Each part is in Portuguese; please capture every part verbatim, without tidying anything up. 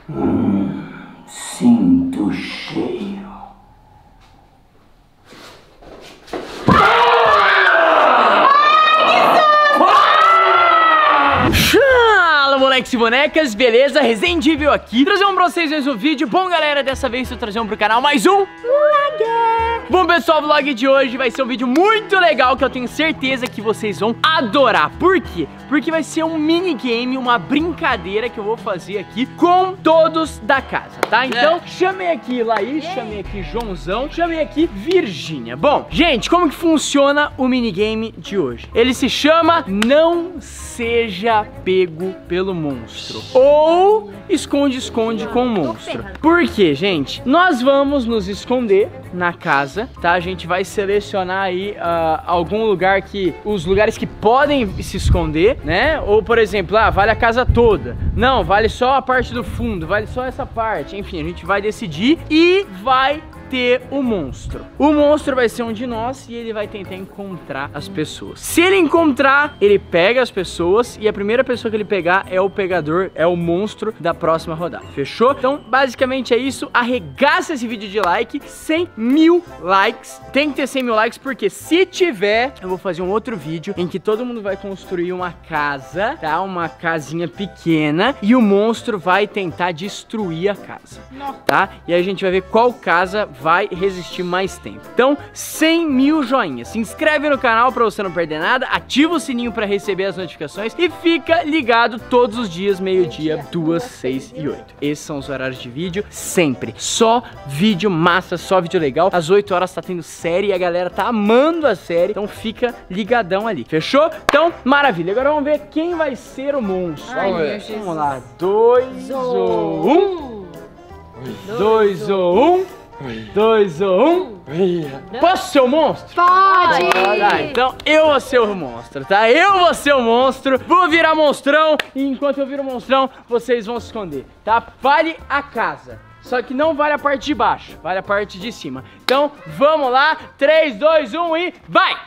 Hum, sinto o cheiro. Fala, moleques e bonecas, beleza? Resident Evil aqui, trazer um pra vocês mais um vídeo. Bom, galera, dessa vez eu trazer um pro canal mais um Vlog. Bom, pessoal, o vlog de hoje vai ser um vídeo muito legal que eu tenho certeza que vocês vão adorar. Por quê? Porque vai ser um minigame, uma brincadeira que eu vou fazer aqui com todos da casa, tá? Então, é. chamei aqui Laís, é. chamei aqui Joãozão, chamei aqui Virgínia. Bom, gente, como que funciona o minigame de hoje? Ele se chama Não Seja Pego pelo Monstro, ou Esconde-Esconde com o Monstro. Por quê, gente? Nós vamos nos esconder na casa, tá? A gente vai selecionar aí uh, algum lugar que... Os lugares que podem se esconder, né? Ou, por exemplo, ah, vale a casa toda. Não, vale só a parte do fundo, vale só essa parte. Enfim, a gente vai decidir e vai ter o monstro. O monstro vai ser um de nós e ele vai tentar encontrar as pessoas. Se ele encontrar, ele pega as pessoas e a primeira pessoa que ele pegar é o pegador, é o monstro da próxima rodada. Fechou? Então, basicamente é isso. Arregaça esse vídeo de like. cem mil likes. Tem que ter cem mil likes porque se tiver, eu vou fazer um outro vídeo em que todo mundo vai construir uma casa, tá? Uma casinha pequena e o monstro vai tentar destruir a casa, tá? E aí a gente vai ver qual casa vai resistir mais tempo. Então, cem mil joinhas. Se inscreve no canal pra você não perder nada, ativa o sininho pra receber as notificações e fica ligado todos os dias, meio-dia, duas, seis e oito. Esses são os horários de vídeo, sempre. Só vídeo massa, só vídeo legal. Às oito horas tá tendo série e a galera tá amando a série, então fica ligadão ali. Fechou? Então, maravilha. Agora vamos ver quem vai ser o monstro. Ai, vamos, meu Jesus. vamos lá. Dois ou um. Dois ou um. Dois ou um. Posso ser o monstro? Pode! Tá, então eu vou ser o monstro, tá? Eu vou ser o monstro, vou virar monstrão e enquanto eu viro monstrão, vocês vão se esconder, tá? Vale a casa, só que não vale a parte de baixo, vale a parte de cima. Então vamos lá, três, dois, um e vai!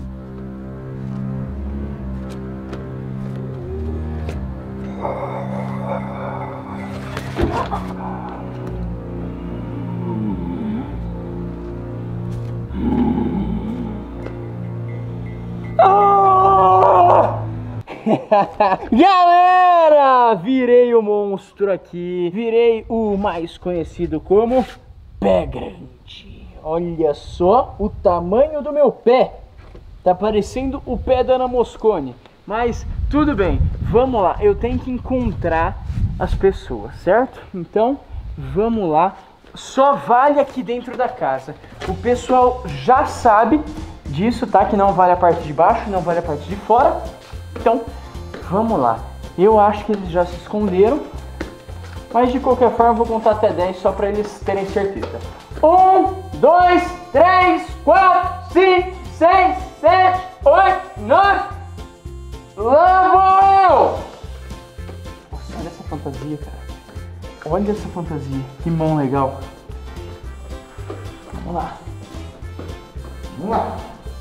Galera, virei o monstro aqui, virei o mais conhecido como Pé Grande. Olha só o tamanho do meu pé, tá parecendo o pé da Ana Moscone, mas tudo bem, vamos lá, eu tenho que encontrar as pessoas, certo? Então, vamos lá, só vale aqui dentro da casa, o pessoal já sabe disso, tá? Que não vale a parte de baixo, não vale a parte de fora. Então, vamos lá. Eu acho que eles já se esconderam, mas de qualquer forma eu vou contar até dez só para eles terem certeza. Um, dois, três, quatro, cinco, seis, sete, oito, nove. Lá vou eu! Nossa, olha essa fantasia, cara. Olha essa fantasia. Que mão legal. Vamos lá. Vamos lá.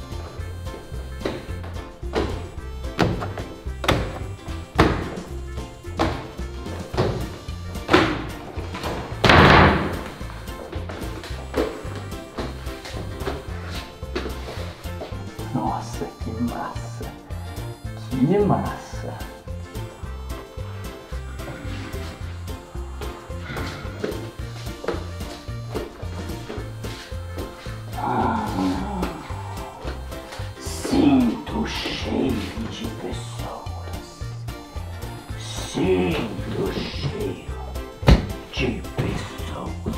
Nossa, que massa! Que massa! Ah, sinto o cheiro de pessoas. Sinto o cheiro de pessoas.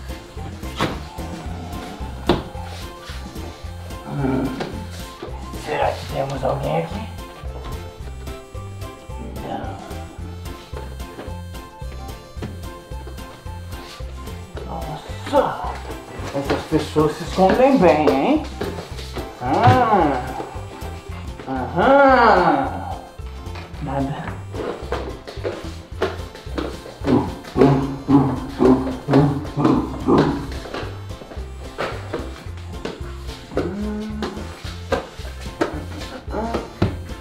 Hum. Será que temos alguém aqui? Não. Nossa! Essas pessoas se escondem bem, hein? Ah! Aham! Nada.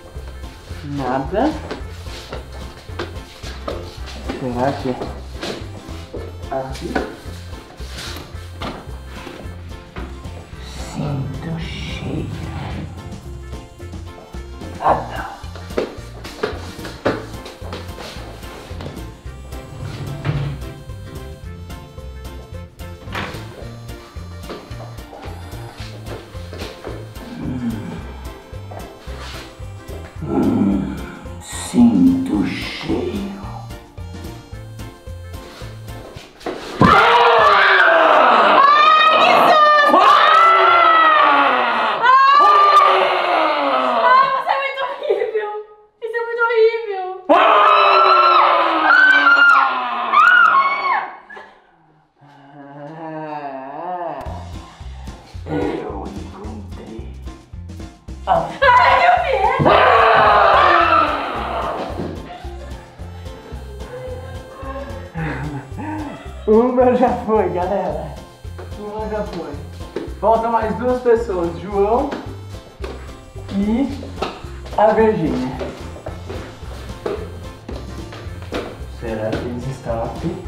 Nada. Será que aqui. Sinto cheiro. Ah, não. Hum, sinto cheiro. Eu encontrei. Ah. Ai, meu Deus! Uma já foi, galera. Uma já foi. Faltam mais duas pessoas, João e a Virgínia. Será que eles estão aqui?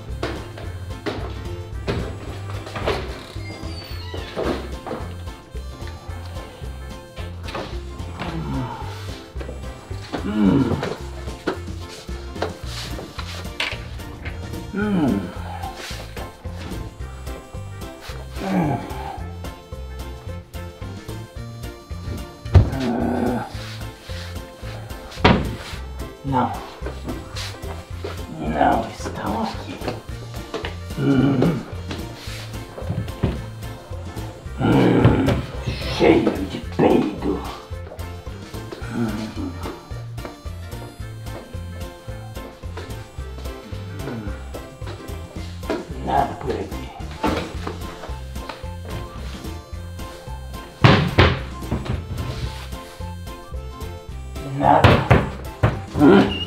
Hum. Hum. Hum. Uh. Não. Não estão aqui. Hum. Hum. Cheio de peido. Hum. Nada por aqui. Nada. Hum.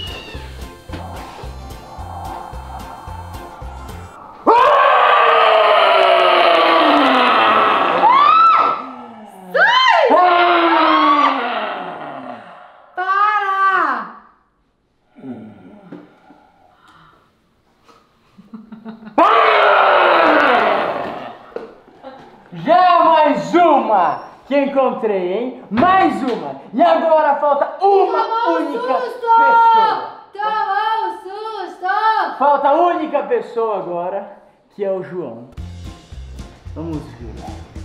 Já mais uma que encontrei, hein? Mais uma! E agora falta uma Tomou um única susto! pessoa! Tomou um susto! Falta a única pessoa agora, que é o João. Vamos ver.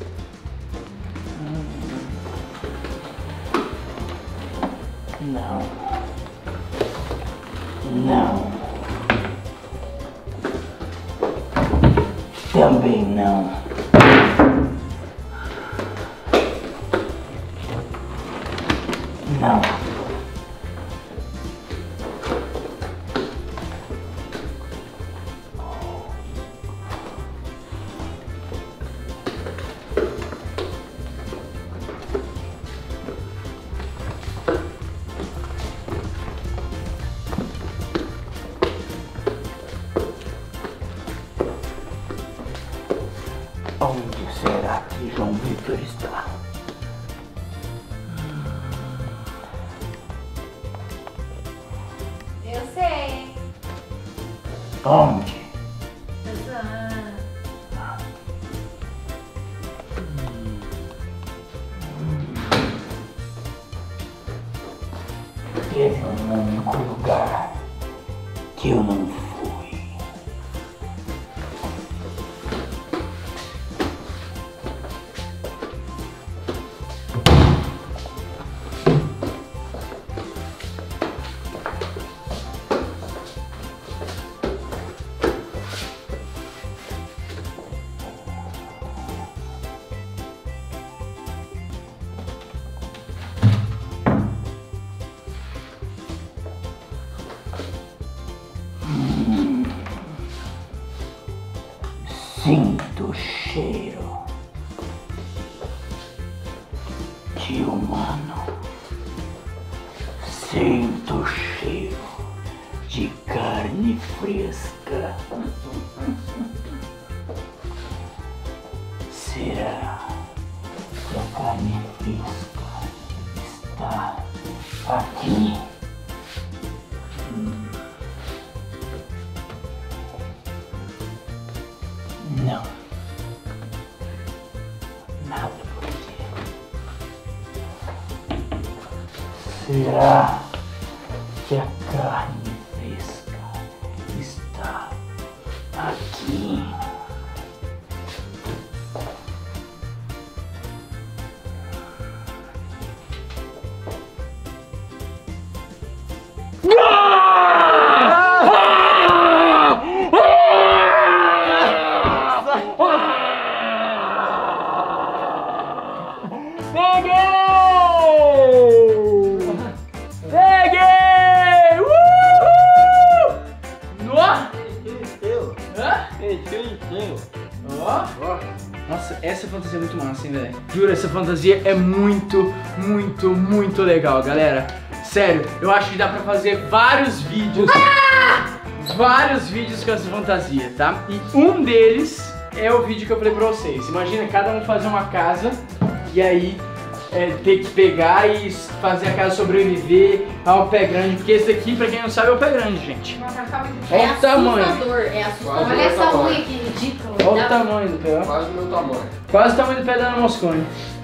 Não. Não. Também não. Não. Onde será que João Vitor está? Eu sei. Onde? Teve um único lugar que eu não fui. Sinto o cheiro de humano. Sinto o cheiro de carne fresca. Será que a carne fresca está aqui? Hum. será que a carne fresca está aqui? Nossa, essa fantasia é muito massa, hein, velho? Juro, essa fantasia é muito, muito, muito legal, galera. Sério, eu acho que dá pra fazer vários vídeos, ah! vários vídeos com essa fantasia, tá? E um deles é o vídeo que eu falei pra vocês. Imagina cada um fazer uma casa e aí é, ter que pegar e fazer a casa sobreviver ao pé grande. Porque esse aqui, pra quem não sabe, é o pé grande, gente. É Olha o tamanho. É assustador. Olha essa unha que ridícula. Olha o tamanho do pé. Quase o meu tamanho. Quase o tamanho do pé da Ana Moscone.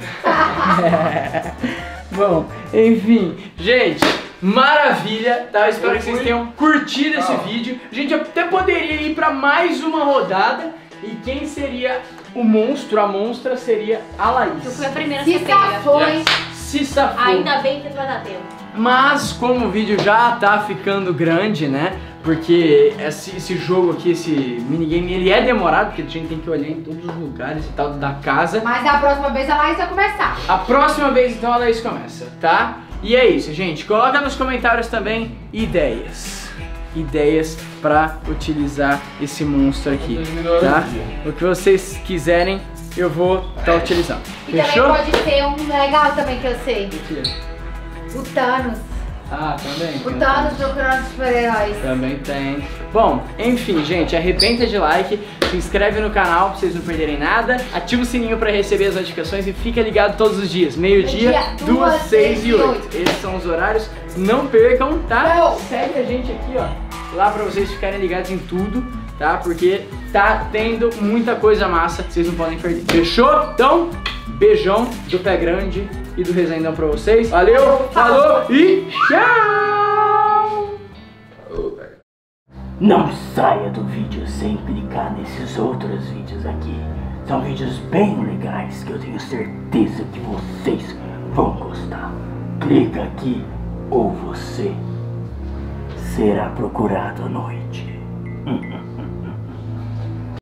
Bom, enfim, gente, maravilha, tá? Eu espero que vocês tenham curtido esse vídeo. A gente até poderia ir pra mais uma rodada. E quem seria o monstro, a monstra, seria a Laís. Eu fui a primeira a Se ser pega. foi. Se safou. Ainda bem que vai dar tempo. Mas como o vídeo já tá ficando grande, né? Porque esse, esse jogo aqui, esse minigame, ele é demorado, porque a gente tem que olhar em todos os lugares e tal da casa. Mas a próxima vez a Laís vai começar. A próxima vez então a Laís começa, tá? E é isso, gente. Coloca nos comentários também ideias. Ideias pra utilizar esse monstro aqui, tá? O que vocês quiserem, eu vou estar tá utilizando. E Fechou? também pode ser um legal também que eu sei. O quê? O Thanos. Ah, também. O Thanos procurando os super-heróis. Também tem. Bom, enfim, gente, arrebenta de like, se inscreve no canal pra vocês não perderem nada, ativa o sininho pra receber as notificações e fica ligado todos os dias, meio-dia, duas, seis e oito. Esses são os horários, não percam, tá? Não. Segue a gente aqui, ó, lá pra vocês ficarem ligados em tudo, tá? Porque tá tendo muita coisa massa, vocês não podem perder. Fechou? Então, beijão do Pé Grande e do Resendão pra vocês. Valeu, falou e tchau! Não saia do vídeo sem clicar nesses outros vídeos aqui. São vídeos bem legais que eu tenho certeza que vocês vão gostar. Clica aqui ou você será procurado à noite.